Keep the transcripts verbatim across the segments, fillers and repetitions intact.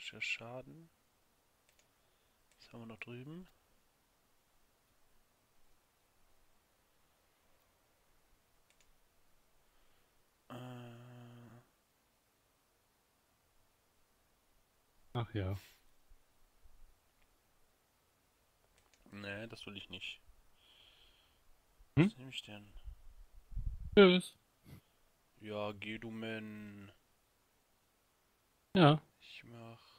Magischer Schaden. Was haben wir noch drüben? Äh, Ach ja. nee, das will ich nicht. Hm? Was nehme ich denn? Tschüss. Ja, geh du Men. Ja. Ich mach.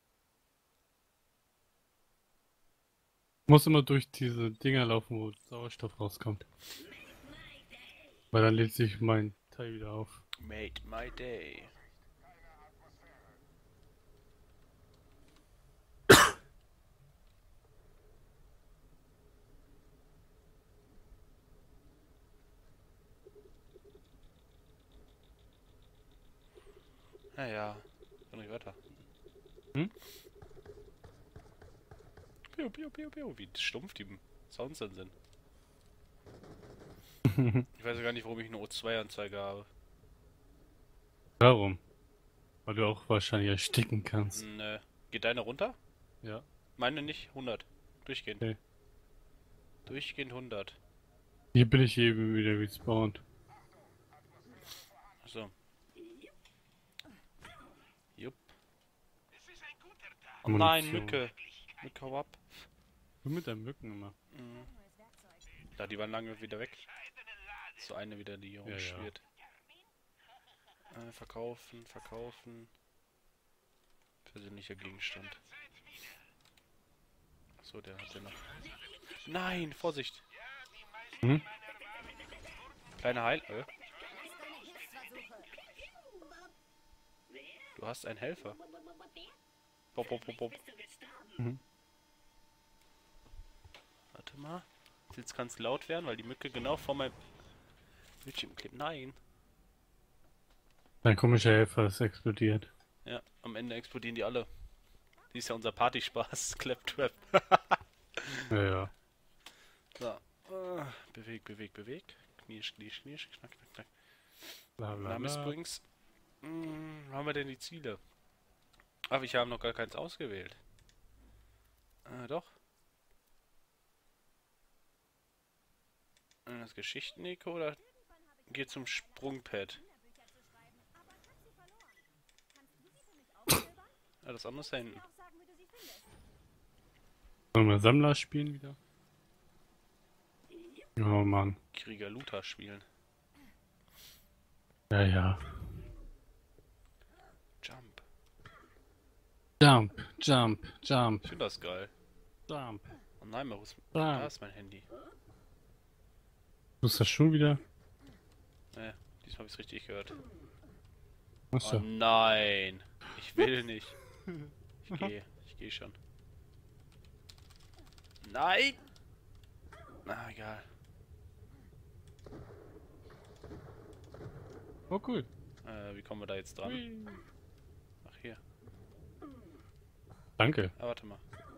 Muss immer durch diese Dinger laufen, wo Sauerstoff rauskommt. Weil dann lädt sich mein Teil wieder auf. Made my day. Naja, kann ich weiter. Hm? Piu, piu, piu, piu. Wie stumpf die Sounds dann sind. Ich weiß ja gar nicht, warum ich eine O zwei Anzeige habe. Warum? Weil du auch wahrscheinlich ersticken kannst. Ne. Geht deine runter? Ja. Meine nicht. hundert. Durchgehend. Okay. Durchgehend hundert. Hier bin ich eben wieder respawned. So. Jupp. Oh Munition. nein, Mücke. Mücke, hau ab. Du mit deinen Mücken immer. Mhm. Da, die waren lange wieder weg. So eine wieder, die hier Ja, ja. rumschwirrt. Äh, verkaufen, verkaufen. Persönlicher Gegenstand. So, der hat ja noch. Nein, Vorsicht! Hm? Kleine Heil. Äh. Du hast einen Helfer. Bop, bop, bop, bop. Mhm. Warte mal. Jetzt kann es laut werden, weil die Mücke genau vor meinem Bildschirm klebt. Nein. Dein komischer Helfer ist explodiert. Ja, am Ende explodieren die alle. Die ist ja unser Partyspaß. Claptrap. Ja, ja. So. Uh, beweg, beweg, beweg. Knirsch, knirsch, knirsch. Knack, knack, knack. Bla, bla, Name ist bla. übrigens. Hm, wo haben wir denn die Ziele? Ach, ich habe noch gar keins ausgewählt. Äh, doch. Äh, Das Geschichten-Eco oder geht zum Sprungpad? Ja, das andere ist da hinten. Wollen wir Sammler spielen wieder? Oh Mann. Krieger Luther spielen. Ja, ja. Jump. Jump, jump, jump, Ich finde das geil. jump. Oh nein, wo ist, da Jump. ist mein Handy. Du hast das schon wieder? Ne, diesmal habe ich es richtig gehört. Oh Achso. nein. Ich will nicht. Ich gehe. Ich gehe schon. Nein! Na, egal. Oh, cool. Äh, wie kommen wir da jetzt dran? Hui. Ach, hier. Danke. Ah, warte mal.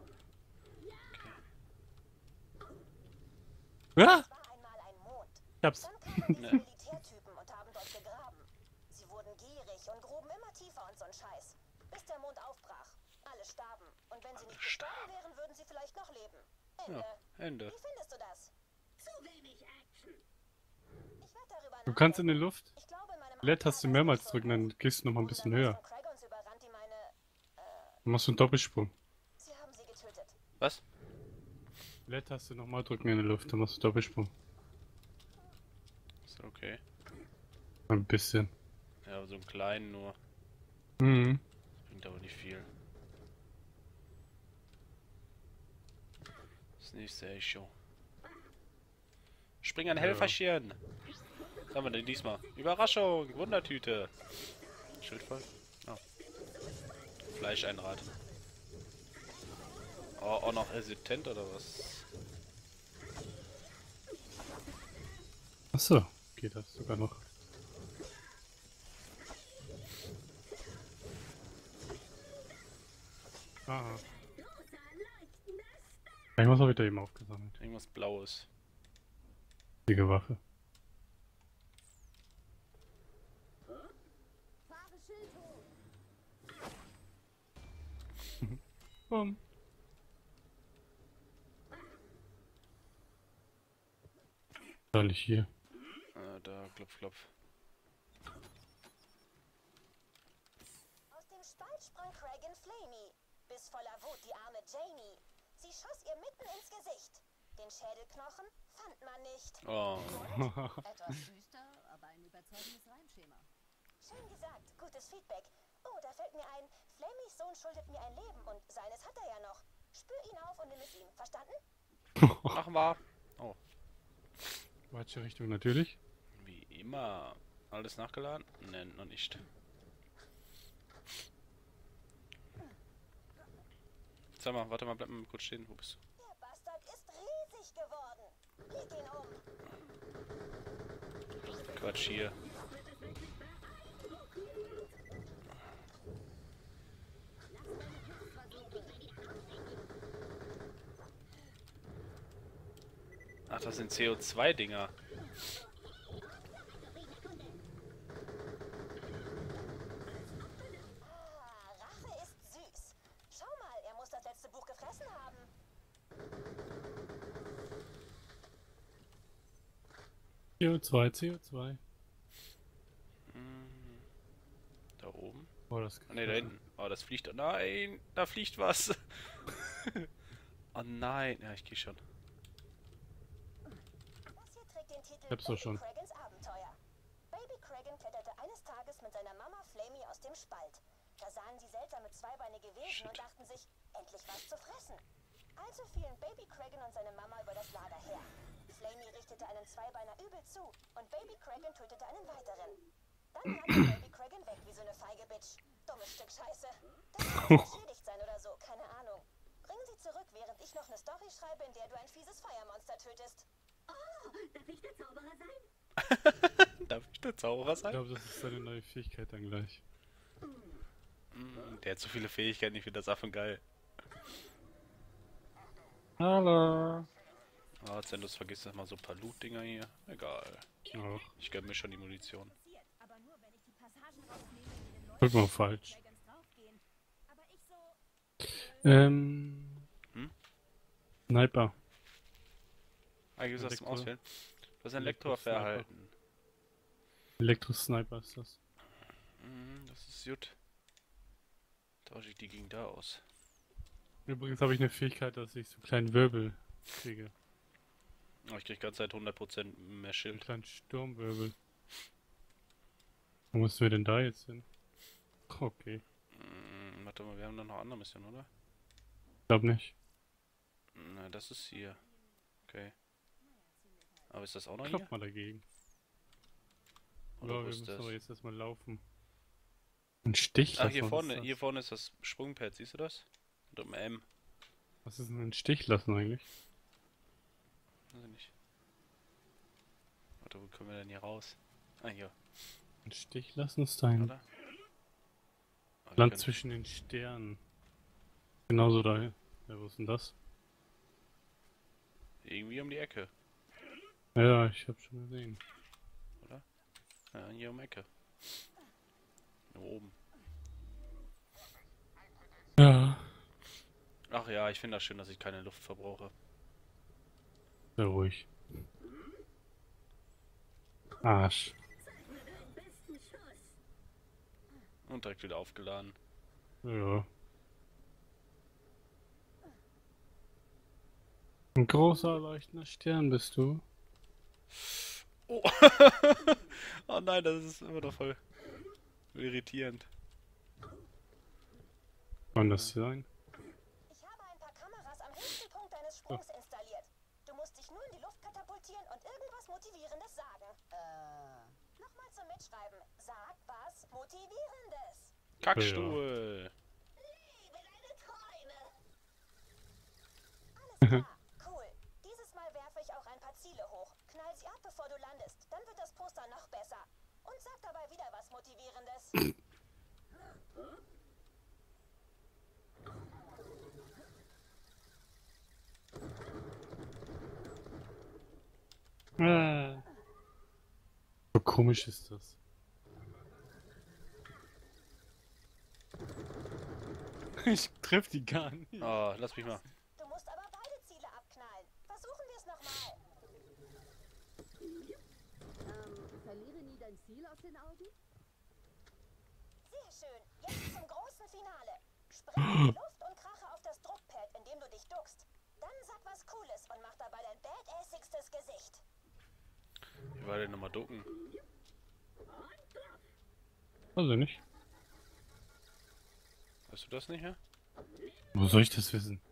Ah! Es war einmal ein Mond. Ich hab's. Dann kamen diese Ne. Militärtypen und haben dort gegraben. Sie wurden gierig und gruben immer tiefer und so'n Scheiß. Bis der Mond aufbrach. Alle starben. Und wenn sie nicht gestorben wären, würden sie vielleicht noch leben. Ende. Ja, Ende. Wie findest du das? Zu wenig Action. Ich werd darüber Du kannst in nachdenken. der Luft Ich glaube, in meinem Leertaste Alter mehrmals ist das drücken, so dann gehst du noch mal ein bisschen gut. Und höher. dann ist von Craig uns überrannt, die meine... Äh, Dann machst du einen Doppelsprung. sie haben sie getötet. Was? Leertaste nochmal drücken in der Luft, dann machst du Doppelsprung. Ist okay. Ein bisschen. Ja, so einen kleinen nur. Mhm. Bringt aber nicht viel. Das nächste Echo. Spring ein Ja. Helferchen! Was haben wir denn diesmal? Überraschung! Wundertüte! Schild voll? Oh. Fleischeinrad. Oh, auch noch resistent oder was? Achso. Geht das sogar noch. Ah. Irgendwas habe ich da eben aufgesammelt. Irgendwas Blaues. Die Waffe. Bumm. Soll ich hier? Äh, da, klopf, klopf. Aus dem Spalt sprang Kragan Flamey. Bis voller Wut die arme Jamie. Sie schoss ihr mitten ins Gesicht. Den Schädelknochen fand man nicht. Oh. Etwas düster, aber ein überzeugendes Reimschema. Schön gesagt, gutes Feedback. Oh, da fällt mir ein, Flameys Sohn schuldet mir ein Leben und seines hat er ja noch. Spür ihn auf und nimm es ihm, verstanden? Machen wir. Oh. Falsche Richtung natürlich. Wie immer. Alles nachgeladen? Ne, noch nicht. Sag mal, warte mal, bleib mal kurz stehen. Wo bist Der Bastard ist riesig geworden. Leg ihn um. du? Quatsch hier. Ach, das sind C O zwei Dinger. Ah, Rache ist süß. Schau mal, er muss das letzte Buch gefressen haben. C O zwei, C O zwei. Da oben? Oh, das Oh, ne, da hinten. Oh, das fliegt. Nein, da fliegt was. Oh nein. Ja, ich geh schon. Das hier trägt den Titel hab's doch Baby schon. Kragans Abenteuer. Baby Kragan kletterte eines Tages mit seiner Mama Flamey aus dem Spalt. Da sahen sie seltsame zweibeinige Wesen Shit. und dachten sich, endlich was zu fressen. Also fielen Baby Kragan und seine Mama über das Lager her. Flamey richtete einen Zweibeiner übel zu und Baby Kragan tötete einen weiteren. Dann rannte Baby Kragan weg wie so eine feige Bitch. Dummes Stück Scheiße. Das muss beschädigt sein oder so, keine Ahnung. Bring sie zurück, während ich noch eine Story schreibe, in der du ein fieses Feuermonster tötest. Oh, darf ich der Zauberer sein? Darf ich der Zauberer Ich sein? glaube, das ist seine neue Fähigkeit dann gleich. Mm, der hat so viele Fähigkeiten, ich finde das Affen geil. Hallo. Oh, Zendus vergisst das mal so ein paar Loot-Dinger hier. Egal. Ach, Ich gönn mir schon die Munition. Aber nur, wenn ich die Passagen rausnehme, in denen guck Leute mal falsch. Dragons draufgehen. Aber ich so... Ähm. Hm? Sniper. Eigentlich ist das zum Elektro- Auswählen. Du hast ein Elektrowaffe Elektro-Sniper. erhalten. Elektro-Sniper ist das. Mhm, das ist gut. Tausche ich die gegen da aus. Übrigens habe ich eine Fähigkeit, dass ich so einen kleinen Wirbel kriege. Oh, ich krieg ganze Zeit hundert Prozent mehr Einen Schild. kleinen Sturmwirbel. Wo müssen wir denn da jetzt hin? Okay. Mm, warte mal, wir haben doch noch andere Missionen, oder? Ich glaube nicht. Na, das ist hier. Okay. Aber ist das auch noch Klopf hier? mal dagegen. Oder Ja, wo wir ist müssen das? aber jetzt erstmal laufen. Ein Stich? Ah, lassen, hier was vorne, ist das? hier vorne ist das Sprungpad, siehst du das? Und um M. Was ist denn ein Stich lassen eigentlich? Weiß ich nicht. Warte, wo können wir denn hier raus? Ah, hier, Ein Stich lassen ist dein oder? Ah, wir Land können- zwischen den Sternen. Genauso da. Ja, wo ist denn das? Irgendwie um die Ecke, Ja, ich hab schon gesehen. oder? Ja, hier um die Ecke. Hier oben. Ja. Ach ja, ich finde das schön, dass ich keine Luft verbrauche. Sehr ruhig. Arsch. Zeig mir deinen besten Schuss. Und direkt wieder aufgeladen. Ja. Ein großer leuchtender Stern bist du. Oh. Oh nein, das ist immer noch voll irritierend. Kann das sein? Ich habe ein paar Kameras am höchsten Punkt deines Sprungs installiert. Du musst dich nur in die Luft katapultieren und irgendwas Motivierendes sagen. Äh... Nochmal zum Mitschreiben. Sag was Motivierendes. Kackstuhl. Lebe deine Träume. Alles klar. Cool. Dieses Mal werfe ich auch ein paar Ziele hoch. Knall sie ab, bevor du landest. Dann wird das Poster noch besser. Und sag dabei wieder was Motivierendes. Ah. So komisch ist das. Ich treff die gar nicht. Oh, lass mich mal. Du musst aber beide Ziele abknallen. Versuchen wir es nochmal. Ähm, verliere nie dein Ziel aus den Augen? Sehr schön. Jetzt zum großen Finale. Spreng in die Luft und krache auf das Druckpad, indem du dich duckst. Dann sag was Cooles und mach dabei dein badassigstes Gesicht. Wie war denn nochmal ducken? Also nicht. Weißt du das nicht, hä? Wo soll ich das wissen?